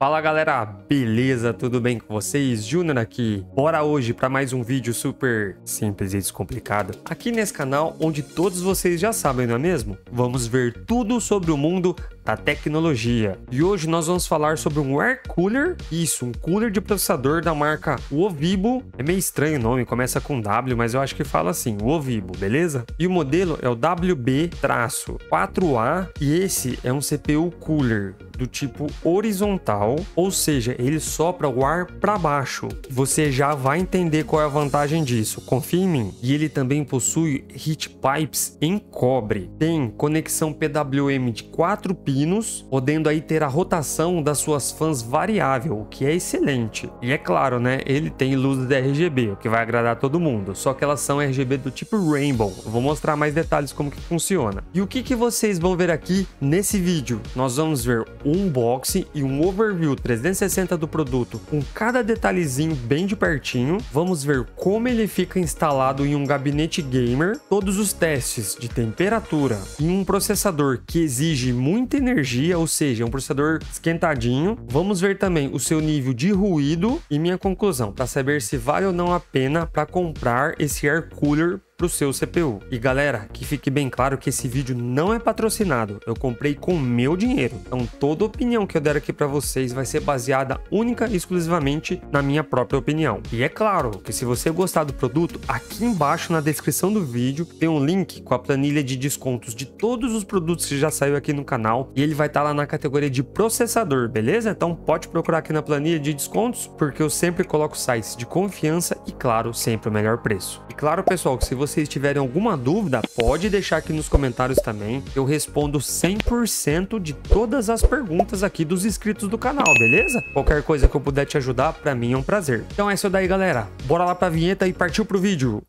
Fala galera, beleza? Tudo bem com vocês? Júnior aqui. Bora hoje para mais um vídeo super simples e descomplicado aqui nesse canal, onde todos vocês já sabem, não é mesmo? Vamos ver tudo sobre o mundo da tecnologia. E hoje nós vamos falar sobre um air cooler, isso, um cooler de processador da marca Ovibo. É meio estranho o nome, começa com W, mas eu acho que fala assim, Ovibo, beleza? E o modelo é o WB-4A e esse é um CPU cooler do tipo horizontal, ou seja, ele sopra o ar para baixo. Você já vai entender qual é a vantagem disso, confia em mim. E ele também possui heat pipes em cobre. Tem conexão PWM de 4 pinos, podendo aí ter a rotação das suas fãs variável, o que é excelente. E é claro, né, ele tem luzes RGB, o que vai agradar todo mundo, só que elas são RGB do tipo Rainbow. Eu vou mostrar mais detalhes como que funciona. E o que vocês vão ver aqui nesse vídeo? Nós vamos ver um unboxing e um overview 360 do produto com cada detalhezinho bem de pertinho. Vamos ver como ele fica instalado em um gabinete gamer, todos os testes de temperatura em um processador que exige muita energia, ou seja, um processador esquentadinho. Vamos ver também o seu nível de ruído e minha conclusão para saber se vale ou não a pena para comprar esse air cooler pro seu CPU. E galera, que fique bem claro que esse vídeo não é patrocinado, eu comprei com meu dinheiro, então toda opinião que eu der aqui para vocês vai ser baseada única e exclusivamente na minha própria opinião. E é claro que se você gostar do produto, aqui embaixo na descrição do vídeo tem um link com a planilha de descontos de todos os produtos que já saiu aqui no canal, e ele vai estar lá na categoria de processador, beleza? Então pode procurar aqui na planilha de descontos, porque eu sempre coloco sites de confiança e claro, sempre o melhor preço. E claro, pessoal, que se vocês tiverem alguma dúvida, pode deixar aqui nos comentários também. Eu respondo 100% de todas as perguntas aqui dos inscritos do canal, beleza? Qualquer coisa que eu puder te ajudar, pra mim é um prazer. Então é isso daí, galera. Bora lá pra vinheta e partiu pro vídeo.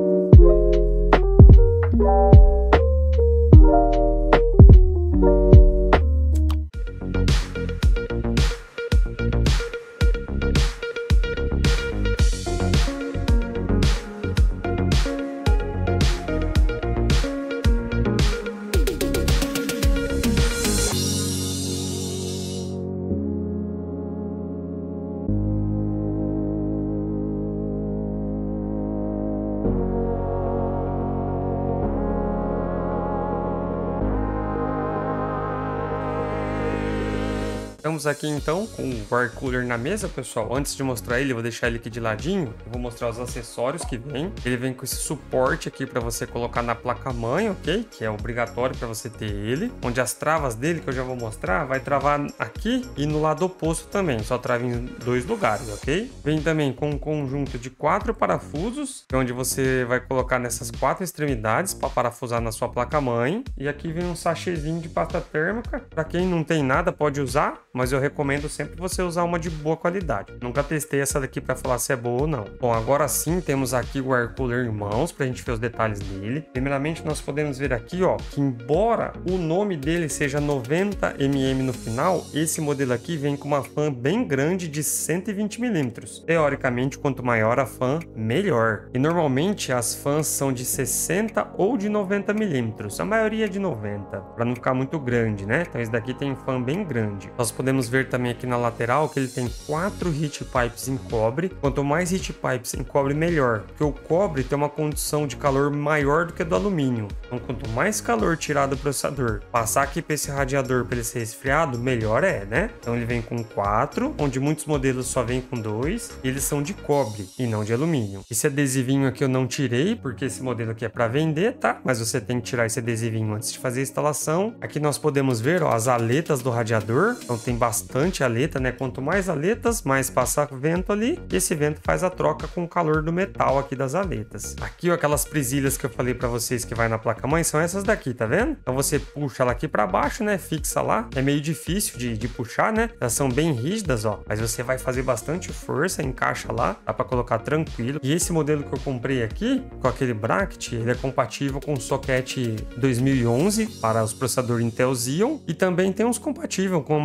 Estamos aqui então com o air cooler na mesa, pessoal. Antes de mostrar ele, eu vou deixar ele aqui de ladinho. Eu vou mostrar os acessórios que vem. Ele vem com esse suporte aqui para você colocar na placa-mãe, ok? Que é obrigatório para você ter ele. Onde as travas dele, que eu já vou mostrar, vai travar aqui e no lado oposto também. Só trava em dois lugares, ok? Vem também com um conjunto de 4 parafusos, onde você vai colocar nessas 4 extremidades para parafusar na sua placa-mãe. E aqui vem um sachêzinho de pasta térmica. Para quem não tem nada, pode usar, mas eu recomendo sempre você usar uma de boa qualidade. Nunca testei essa daqui para falar se é boa ou não. Bom, agora sim temos aqui o air cooler em mãos para a gente ver os detalhes dele. Primeiramente nós podemos ver aqui, ó, que embora o nome dele seja 90 mm no final, esse modelo aqui vem com uma fã bem grande de 120 mm. Teoricamente, quanto maior a fã, melhor. E normalmente as fãs são de 60 ou de 90 mm. A maioria é de 90, para não ficar muito grande, né? Então esse daqui tem fã bem grande. Nós podemos ver também aqui na lateral que ele tem 4 heat pipes em cobre. Quanto mais heat pipes em cobre, melhor, porque o cobre tem uma condição de calor maior do que a do alumínio. Então quanto mais calor tirar do processador, passar aqui para esse radiador para ele ser resfriado, melhor é, né? Então ele vem com 4, onde muitos modelos só vem com 2, e eles são de cobre e não de alumínio. Esse adesivinho aqui eu não tirei, porque esse modelo aqui é para vender, tá? Mas você tem que tirar esse adesivinho antes de fazer a instalação. Aqui nós podemos ver, ó, as aletas do radiador. Então tem bastante aleta, né? Quanto mais aletas, mais passa vento ali, e esse vento faz a troca com o calor do metal aqui das aletas. Aqui, ó, aquelas presilhas que eu falei para vocês que vai na placa-mãe, são essas daqui, tá vendo? Então você puxa ela aqui para baixo, né? Fixa lá. É meio difícil de puxar, né? Elas são bem rígidas, ó, mas você vai fazer bastante força, encaixa lá, dá para colocar tranquilo. E esse modelo que eu comprei aqui, com aquele bracket, ele é compatível com o socket 2011 para os processadores Intel Xeon, e também tem uns compatível com a maioria dos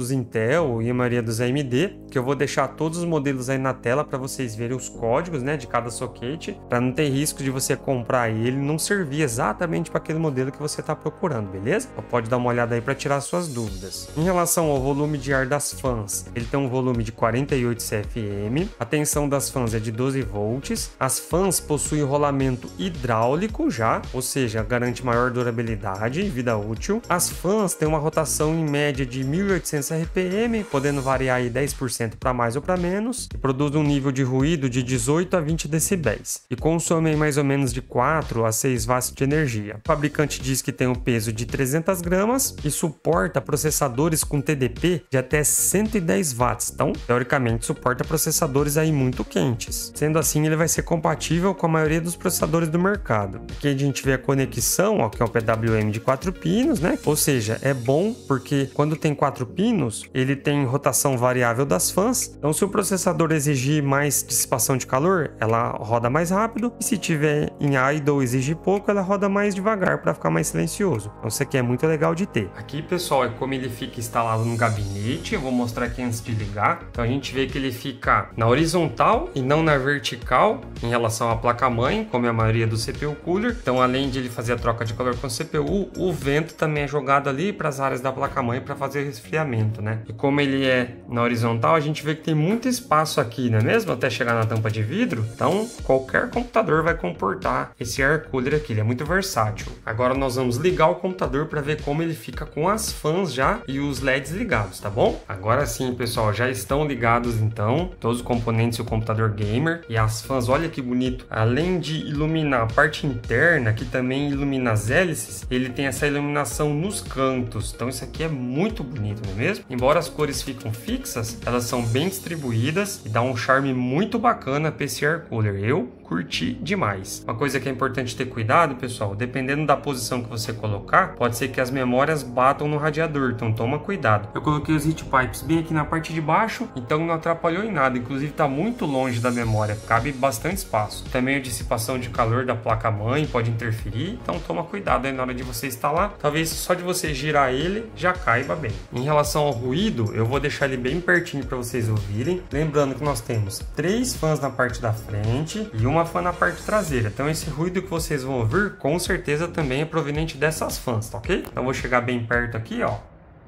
dos Intel e a maioria dos AMD, que eu vou deixar todos os modelos aí na tela para vocês verem os códigos, né, de cada soquete, para não ter risco de você comprar ele e não servir exatamente para aquele modelo que você está procurando, beleza? Então pode dar uma olhada aí para tirar suas dúvidas. Em relação ao volume de ar das fãs, ele tem um volume de 48 CFM, a tensão das fãs é de 12 volts, as fãs possuem rolamento hidráulico já, ou seja, garante maior durabilidade e vida útil. As fãs têm uma rotação em média de 1800 RPM, podendo variar aí 10% para mais ou para menos, e produz um nível de ruído de 18 a 20 decibéis e consome mais ou menos de 4 a 6 watts de energia. O fabricante diz que tem um peso de 300 gramas e suporta processadores com TDP de até 110 watts, então teoricamente suporta processadores aí muito quentes. Sendo assim, ele vai ser compatível com a maioria dos processadores do mercado. Aqui a gente vê a conexão, ó, que é o PWM de 4 pinos, né? Ou seja, é bom porque quando tem 4 pinos, ele tem rotação variável das fãs. Então, se o processador exigir mais dissipação de calor, ela roda mais rápido. E se tiver em idle ou exigir pouco, ela roda mais devagar para ficar mais silencioso. Então, isso aqui é muito legal de ter. Aqui, pessoal, é como ele fica instalado no gabinete. Eu vou mostrar aqui antes de ligar. Então, a gente vê que ele fica na horizontal e não na vertical em relação à placa-mãe, como é a maioria do CPU Cooler. Então, além de ele fazer a troca de calor com o CPU, o vento também é jogado ali para as áreas da placa-mãe para fazer resfriamento, né? E como ele é na horizontal, a gente vê que tem muito espaço aqui, não é mesmo? Até chegar na tampa de vidro. Então, qualquer computador vai comportar esse air cooler aqui, ele é muito versátil. Agora nós vamos ligar o computador para ver como ele fica com as fãs já e os LEDs ligados, tá bom? Agora sim, pessoal, já estão ligados então todos os componentes do computador gamer e as fãs, olha que bonito. Além de iluminar a parte interna, que também ilumina as hélices, ele tem essa iluminação nos cantos. Então isso aqui é muito bonito, não é mesmo? Embora as cores ficam fixas, elas são bem distribuídas e dá um charme muito bacana para esse air cooler. Eu curti demais. Uma coisa que é importante ter cuidado, pessoal, dependendo da posição que você colocar, pode ser que as memórias batam no radiador, então toma cuidado. Eu coloquei os heat pipes bem aqui na parte de baixo, então não atrapalhou em nada, inclusive está muito longe da memória, cabe bastante espaço. Também a dissipação de calor da placa-mãe pode interferir, então toma cuidado aí na hora de você instalar, talvez só de você girar ele já caiba bem. Em relação ao ruído, eu vou deixar ele bem pertinho para vocês ouvirem, lembrando que nós temos 3 fãs na parte da frente e uma fã na parte traseira, então esse ruído que vocês vão ouvir com certeza também é proveniente dessas fãs, tá ok? Então vou chegar bem perto aqui, ó.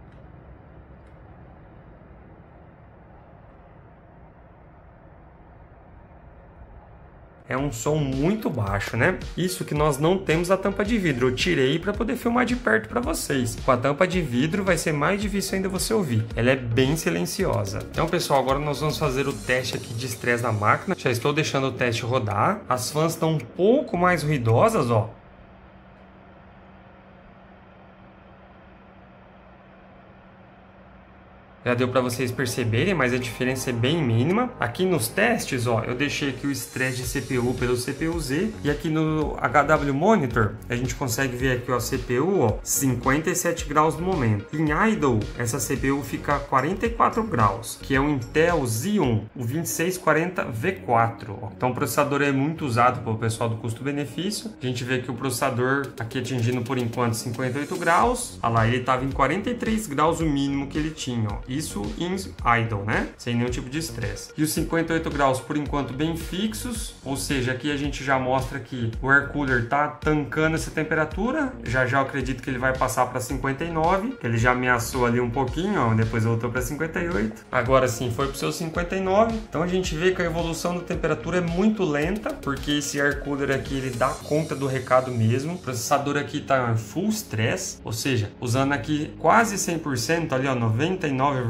É um som muito baixo, né? Isso que nós não temos a tampa de vidro. Eu tirei para poder filmar de perto para vocês. Com a tampa de vidro vai ser mais difícil ainda você ouvir. Ela é bem silenciosa. Então, pessoal, agora nós vamos fazer o teste aqui de estresse na máquina. Já estou deixando o teste rodar. As fãs estão um pouco mais ruidosas, ó. Já deu para vocês perceberem, mas a diferença é bem mínima. Aqui nos testes, ó, eu deixei aqui o estresse de CPU pelo CPU-Z. E aqui no HW Monitor, a gente consegue ver aqui, ó, CPU, ó, 57 graus no momento. Em idle, essa CPU fica a 44 graus, que é o Intel Xeon, o 2640V4. Ó. Então o processador é muito usado pelo pessoal do custo-benefício. A gente vê que o processador aqui atingindo por enquanto 58 graus. Olha lá, ele estava em 43 graus o mínimo que ele tinha, ó. Isso em idle, né? Sem nenhum tipo de estresse. E os 58 graus, por enquanto, bem fixos. Ou seja, aqui a gente já mostra que o air cooler tá tancando essa temperatura. Já eu acredito que ele vai passar para 59. Que ele já ameaçou ali um pouquinho, ó. Depois voltou para 58. Agora sim, foi para o seu 59. Então a gente vê que a evolução da temperatura é muito lenta. Porque esse air cooler aqui, ele dá conta do recado mesmo. O processador aqui tá em full stress. Ou seja, usando aqui quase 100%, ali ó, 99,8%,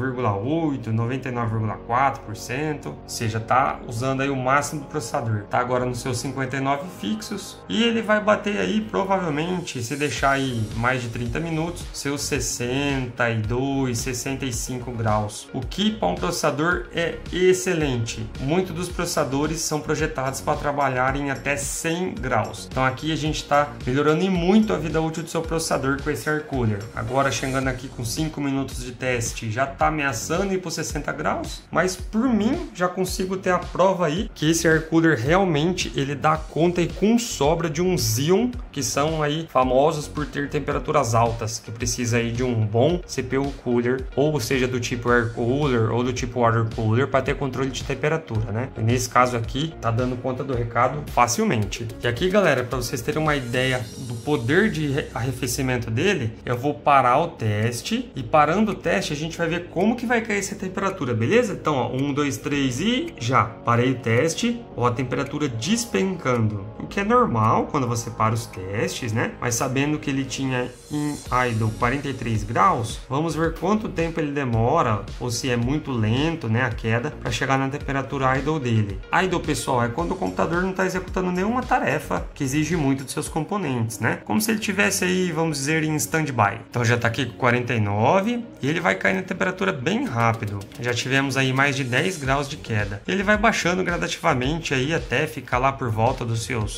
99,4%, ou seja, tá usando aí o máximo do processador. Tá agora nos seus 59 fixos e ele vai bater aí provavelmente, se deixar aí mais de 30 minutos, seus 62, 65 graus. O que para um processador é excelente. Muitos dos processadores são projetados para trabalhar em até 100 graus. Então aqui a gente está melhorando muito a vida útil do seu processador com esse air cooler. Agora chegando aqui com 5 minutos de teste, já tá tá ameaçando ir para 60 graus, mas por mim já consigo ter a prova aí que esse air cooler realmente ele dá conta e com sobra de um Xeon, que são aí famosos por ter temperaturas altas, que precisa aí de um bom CPU cooler, ou seja, do tipo air cooler ou do tipo water cooler para ter controle de temperatura, né? E nesse caso aqui tá dando conta do recado facilmente. E aqui, galera, para vocês terem uma ideia do poder de arrefecimento dele, eu vou parar o teste e parando o teste a gente vai ver como que vai cair essa temperatura, beleza? Então, ó, 1, 2, 3 e já parei o teste, ó, a temperatura despencando, o que é normal quando você para os testes, né? Mas sabendo que ele tinha em idle 43 graus, vamos ver quanto tempo ele demora ou se é muito lento, né, a queda para chegar na temperatura idle dele. Idle, pessoal, é quando o computador não está executando nenhuma tarefa que exige muito dos seus componentes, né? Como se ele tivesse aí, vamos dizer, em standby. Então já está aqui com 49 e ele vai cair na temperatura bem rápido. Já tivemos aí mais de 10 graus de queda. Ele vai baixando gradativamente aí até ficar lá por volta dos seus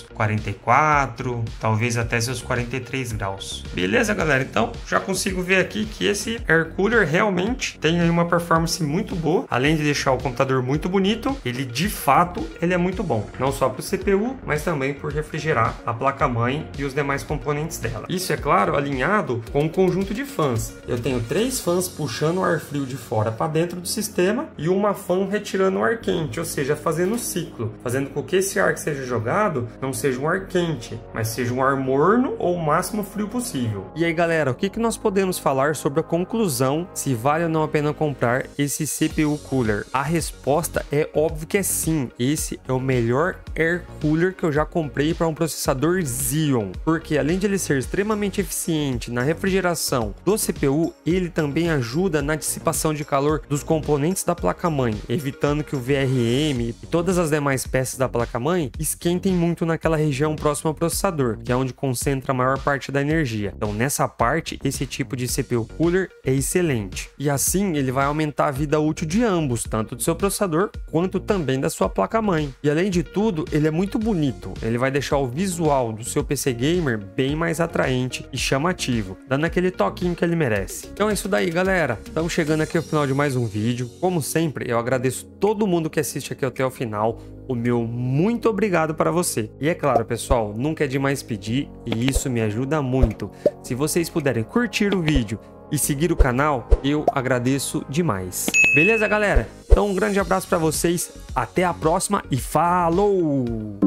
44, talvez até seus 43 graus. Beleza, galera? Então já consigo ver aqui que esse air cooler realmente tem aí uma performance muito boa. Além de deixar o computador muito bonito, ele de fato ele é muito bom. Não só para o CPU, mas também por refrigerar a placa-mãe e os demais componentes dela. Isso, é claro, alinhado com um conjunto de fãs. Eu tenho 3 fãs puxando o ar frio de fora para dentro do sistema e uma fã retirando o ar quente, ou seja, fazendo o ciclo, fazendo com que esse ar que seja jogado não seja um ar quente, mas seja um ar morno ou o máximo frio possível. E aí, galera, o que nós podemos falar sobre a conclusão, se vale ou não a pena comprar esse CPU cooler? A resposta é óbvio que é sim. Esse é o melhor air cooler que eu já comprei para um processador Xeon, porque além de ele ser extremamente eficiente na refrigeração do CPU, ele também ajuda na dissipação de calor dos componentes da placa-mãe, evitando que o VRM e todas as demais peças da placa-mãe esquentem muito naquela região próxima ao processador, que é onde concentra a maior parte da energia. Então, nessa parte, esse tipo de CPU cooler é excelente. E assim, ele vai aumentar a vida útil de ambos, tanto do seu processador quanto também da sua placa-mãe. E além de tudo, ele é muito bonito. Ele vai deixar o visual do seu PC gamer bem mais atraente e chamativo, dando aquele toquinho que ele merece. Então é isso daí, galera. Estamos chegando aqui ao final de mais um vídeo. Como sempre, eu agradeço todo mundo que assiste aqui até o final. O meu muito obrigado para você. E é claro, pessoal, nunca é demais pedir e isso me ajuda muito. Se vocês puderem curtir o vídeo e seguir o canal, eu agradeço demais. Beleza, galera? Então um grande abraço para vocês, até a próxima e falou!